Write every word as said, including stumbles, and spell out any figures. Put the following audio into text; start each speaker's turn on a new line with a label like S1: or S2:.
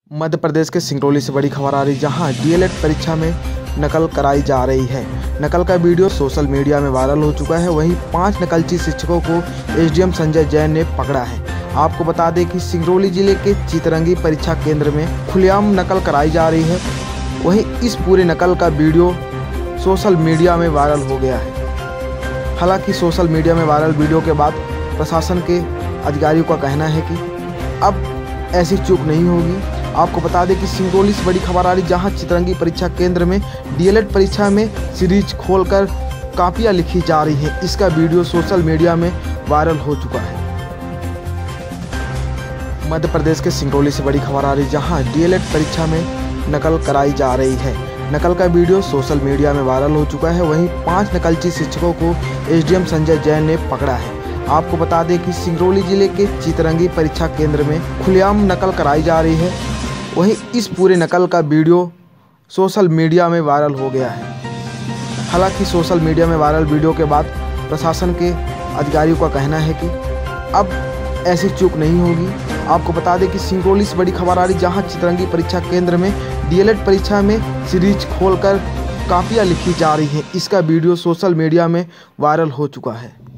S1: मध्य प्रदेश के सिंगरौली से बड़ी खबर आ रही, जहां डीएलएड परीक्षा में नकल कराई जा रही है। नकल का वीडियो सोशल मीडिया में वायरल हो चुका है। वहीं पांच नकलची शिक्षकों को एसडीएम संजय जैन ने पकड़ा है। आपको बता दें कि सिंगरौली जिले के चितरंगी परीक्षा केंद्र में खुलेआम नकल कराई जा रही है। वहीं इस पूरे नकल का वीडियो सोशल मीडिया में वायरल हो गया है। हालांकि सोशल मीडिया में वायरल वीडियो के बाद प्रशासन के अधिकारियों का कहना है कि अब ऐसी चूक नहीं होगी। आपको बता दें कि सिंगरौली से बड़ी खबर आ रही, जहां चितरंगी परीक्षा केंद्र में डीएलएड परीक्षा में सीरीज खोलकर कापियां लिखी जा रही है। इसका वीडियो सोशल मीडिया में वायरल हो चुका है। मध्य प्रदेश के सिंगरौली से बड़ी खबर आ रही, जहां डीएलएड परीक्षा में नकल कराई जा रही है। नकल का वीडियो सोशल मीडिया में वायरल हो चुका है। वहीं पांच नकलची शिक्षकों को एसडीएम संजय जैन ने पकड़ा है। आपको बता दें कि सिंगरौली जिले के चितरंगी परीक्षा केंद्र में खुलेआम नकल कराई जा रही है। वहीं इस पूरे नकल का वीडियो सोशल मीडिया में वायरल हो गया है। हालांकि सोशल मीडिया में वायरल वीडियो के बाद प्रशासन के अधिकारियों का कहना है कि अब ऐसी चूक नहीं होगी। आपको बता दें कि सिंगरौली से बड़ी खबर आ रही, जहां चितरंगी परीक्षा केंद्र में डीएलएड परीक्षा में सीरीज खोलकर कापियां लिखी जा रही हैं। इसका वीडियो सोशल मीडिया में वायरल हो चुका है।